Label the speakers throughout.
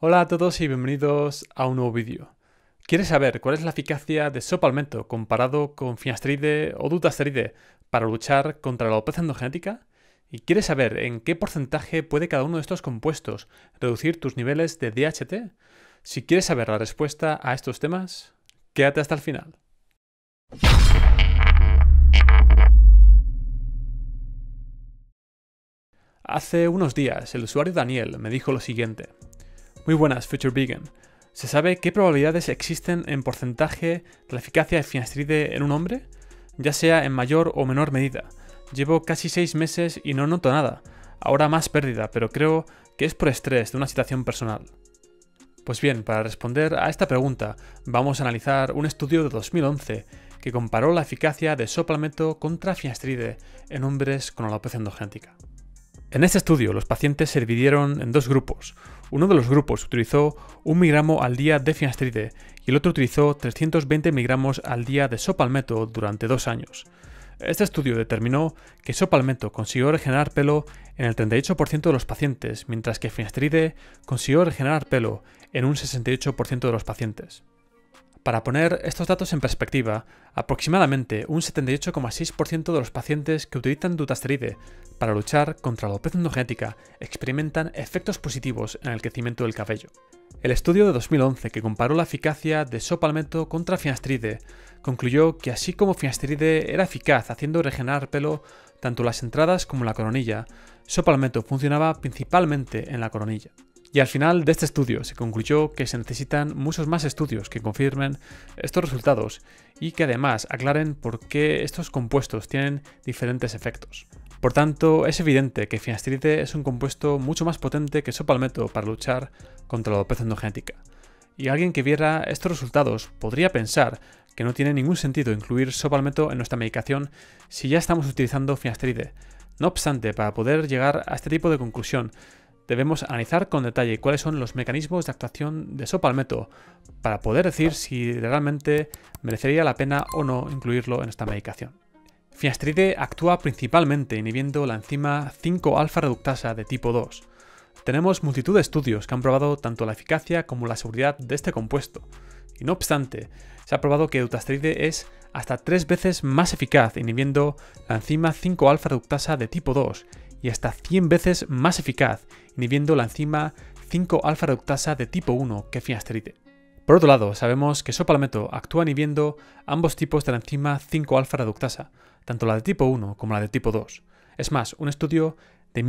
Speaker 1: Hola a todos y bienvenidos a un nuevo vídeo. ¿Quieres saber cuál es la eficacia de Sopalmento comparado con finasteride o dutasteride para luchar contra la alopecia endogenética? ¿Y quieres saber en qué porcentaje puede cada uno de estos compuestos reducir tus niveles de DHT? Si quieres saber la respuesta a estos temas, quédate hasta el final. Hace unos días el usuario Daniel me dijo lo siguiente. Muy buenas, Future Vegan. ¿Se sabe qué probabilidades existen en porcentaje de la eficacia de finasteride en un hombre? Ya sea en mayor o menor medida. Llevo casi 6 meses y no noto nada. Ahora más pérdida, pero creo que es por estrés de una situación personal. Pues bien, para responder a esta pregunta, vamos a analizar un estudio de 2011 que comparó la eficacia de Sopalmento contra finasteride en hombres con alopecia endogenética. En este estudio, los pacientes se dividieron en dos grupos. Uno de los grupos utilizó 1 miligramo al día de finasteride y el otro utilizó 320 miligramos al día de Sopalmento durante 2 años. Este estudio determinó que Sopalmento consiguió regenerar pelo en el 38% de los pacientes, mientras que finasteride consiguió regenerar pelo en un 68% de los pacientes. Para poner estos datos en perspectiva, aproximadamente un 78,6% de los pacientes que utilizan dutasteride para luchar contra la alopecia endogenética experimentan efectos positivos en el crecimiento del cabello. El estudio de 2011 que comparó la eficacia de Sopalmento contra finasteride concluyó que así como finasteride era eficaz haciendo regenerar pelo tanto en las entradas como en la coronilla, Sopalmento funcionaba principalmente en la coronilla. Y al final de este estudio se concluyó que se necesitan muchos más estudios que confirmen estos resultados y que además aclaren por qué estos compuestos tienen diferentes efectos. Por tanto, es evidente que finasteride es un compuesto mucho más potente que Sopalmento para luchar contra la alopecia endogenética. Y alguien que viera estos resultados podría pensar que no tiene ningún sentido incluir Sopalmento en nuestra medicación si ya estamos utilizando finasteride. No obstante, para poder llegar a este tipo de conclusión, debemos analizar con detalle cuáles son los mecanismos de actuación de Sopalmento para poder decir si realmente merecería la pena o no incluirlo en esta medicación. Finasteride actúa principalmente inhibiendo la enzima 5-alfa reductasa de tipo 2. Tenemos multitud de estudios que han probado tanto la eficacia como la seguridad de este compuesto. Y no obstante, se ha probado que dutasteride es hasta 3 veces más eficaz inhibiendo la enzima 5-alfa reductasa de tipo 2 y hasta 100 veces más eficaz inhibiendo la enzima 5-alfa reductasa de tipo 1 que finasteride. Por otro lado, sabemos que Sopalmento actúa inhibiendo ambos tipos de la enzima 5-alfa reductasa, tanto la de tipo 1 como la de tipo 2. Es más, un estudio de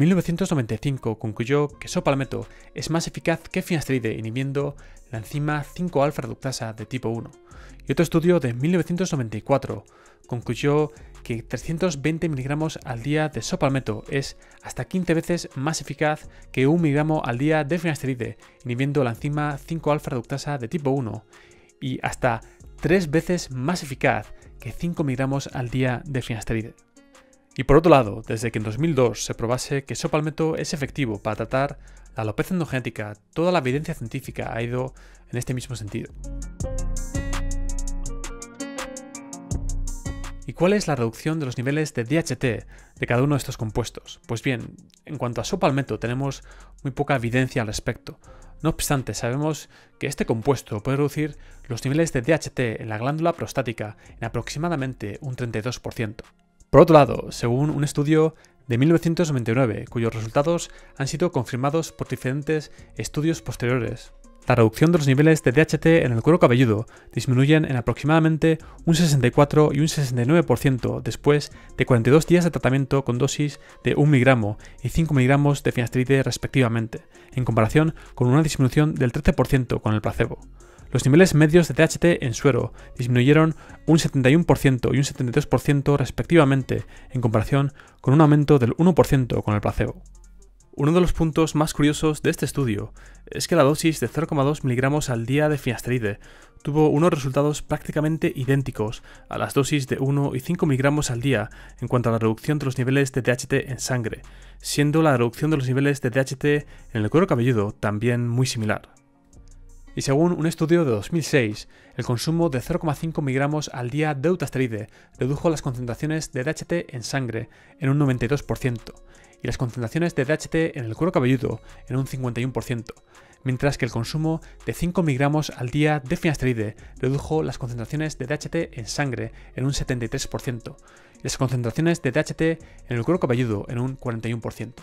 Speaker 1: 1995 concluyó que Sopalmento es más eficaz que finasteride inhibiendo la enzima 5-alfa reductasa de tipo 1. Y otro estudio de 1994 concluyó que 320 miligramos al día de Sopalmento es hasta 15 veces más eficaz que 1 miligramo al día de finasteride, inhibiendo la enzima 5-alfa reductasa de tipo 1, y hasta 3 veces más eficaz que 5 miligramos al día de finasteride. Y por otro lado, desde que en 2002 se probase que Sopalmento es efectivo para tratar la alopecia endogenética, toda la evidencia científica ha ido en este mismo sentido. ¿Y cuál es la reducción de los niveles de DHT de cada uno de estos compuestos? Pues bien, en cuanto a Sopalmento tenemos muy poca evidencia al respecto. No obstante, sabemos que este compuesto puede reducir los niveles de DHT en la glándula prostática en aproximadamente un 32%. Por otro lado, según un estudio de 1999, cuyos resultados han sido confirmados por diferentes estudios posteriores, la reducción de los niveles de DHT en el cuero cabelludo disminuyen en aproximadamente un 64 y un 69% después de 42 días de tratamiento con dosis de 1 miligramo y 5 miligramos de finasteride respectivamente, en comparación con una disminución del 13% con el placebo. Los niveles medios de DHT en suero disminuyeron un 71% y un 72% respectivamente, en comparación con un aumento del 1% con el placebo. Uno de los puntos más curiosos de este estudio es que la dosis de 0,2 miligramos al día de finasteride tuvo unos resultados prácticamente idénticos a las dosis de 1 y 5 miligramos al día en cuanto a la reducción de los niveles de DHT en sangre, siendo la reducción de los niveles de DHT en el cuero cabelludo también muy similar. Y según un estudio de 2006, el consumo de 0,5 miligramos al día de dutasteride redujo las concentraciones de DHT en sangre en un 92%, y las concentraciones de DHT en el cuero cabelludo en un 51%, mientras que el consumo de 5 miligramos al día de finasteride redujo las concentraciones de DHT en sangre en un 73% y las concentraciones de DHT en el cuero cabelludo en un 41%.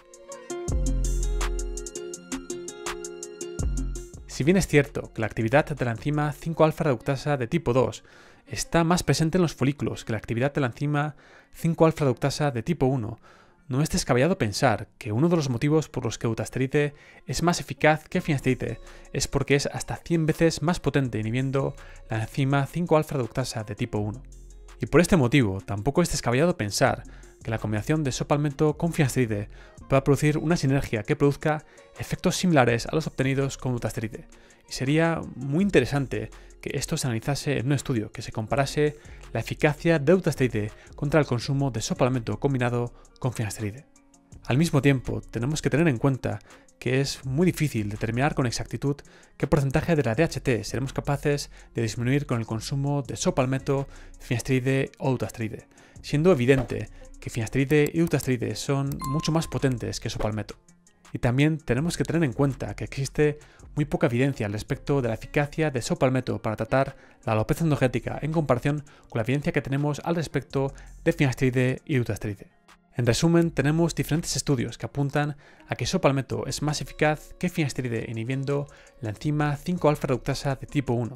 Speaker 1: Si bien es cierto que la actividad de la enzima 5-alfa reductasa de tipo 2 está más presente en los folículos que la actividad de la enzima 5-alfa reductasa de tipo 1, no es descabellado pensar que uno de los motivos por los que dutasteride es más eficaz que finasteride es porque es hasta 100 veces más potente inhibiendo la enzima 5-alfa reductasa de tipo 1. Y por este motivo, tampoco es descabellado pensar que la combinación de sopalmento con finasteride pueda producir una sinergia que produzca efectos similares a los obtenidos con dutasteride. Y sería muy interesante que esto se analizase en un estudio que se comparase la eficacia de dutasteride contra el consumo de sopalmento combinado con finasteride. Al mismo tiempo, tenemos que tener en cuenta que es muy difícil determinar con exactitud qué porcentaje de la DHT seremos capaces de disminuir con el consumo de sopalmento, finasteride o dutasteride, siendo evidente que finasteride y dutasteride son mucho más potentes que sopalmento. Y también tenemos que tener en cuenta que existe muy poca evidencia al respecto de la eficacia de sopalmento para tratar la alopecia endogénica en comparación con la evidencia que tenemos al respecto de finasteride y dutasteride. En resumen, tenemos diferentes estudios que apuntan a que sopalmento es más eficaz que finasteride inhibiendo la enzima 5-alfa reductasa de tipo 1.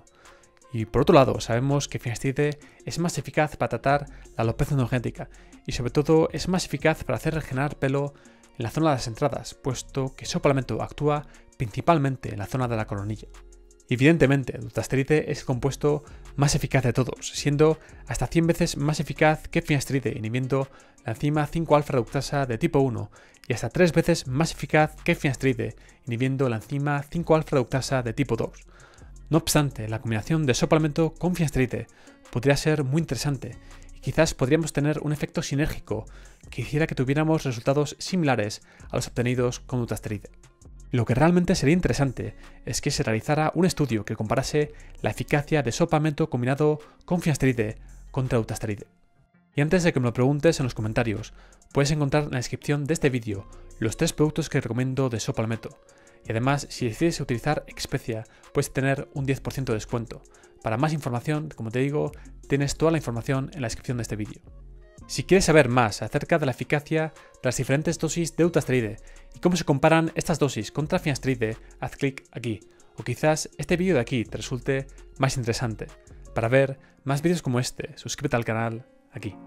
Speaker 1: Y por otro lado, sabemos que finasteride es más eficaz para tratar la alopecia endogénica y sobre todo es más eficaz para hacer regenerar pelo en la zona de las entradas, puesto que sopalmento actúa principalmente en la zona de la coronilla. Evidentemente, dutasteride es el compuesto más eficaz de todos, siendo hasta 100 veces más eficaz que finasteride inhibiendo la enzima 5-alfa reductasa de tipo 1 y hasta 3 veces más eficaz que finasteride inhibiendo la enzima 5-alfa reductasa de tipo 2. No obstante, la combinación de sopalmento con finasteride podría ser muy interesante y quizás podríamos tener un efecto sinérgico que hiciera que tuviéramos resultados similares a los obtenidos con dutasteride. Lo que realmente sería interesante es que se realizara un estudio que comparase la eficacia de sopalmento combinado con finasteride contra dutasteride. Y antes de que me lo preguntes en los comentarios, puedes encontrar en la descripción de este vídeo los 3 productos que recomiendo de sopalmento. Y además, si decides utilizar Expedia, puedes tener un 10% de descuento. Para más información, como te digo, tienes toda la información en la descripción de este vídeo. Si quieres saber más acerca de la eficacia de las diferentes dosis de dutasteride y cómo se comparan estas dosis contra finasteride, haz clic aquí. O quizás este vídeo de aquí te resulte más interesante. Para ver más vídeos como este, suscríbete al canal aquí.